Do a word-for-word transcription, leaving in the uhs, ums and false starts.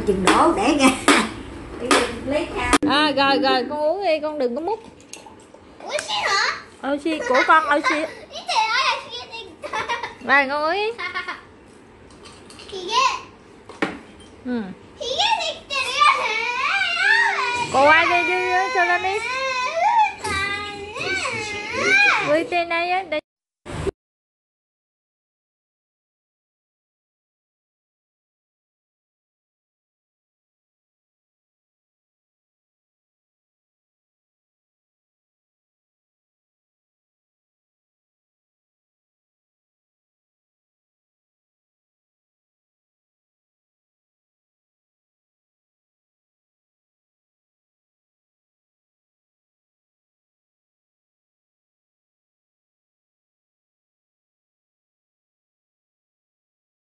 chừng đổ để ra. Lấy à, rồi rồi con uống đi, con đừng có múc. Oishi hả? Oishi của con Oishi. Rồi con uống đi. Ừ. Cô ai đi đi cho lên đi. Uy tên này á.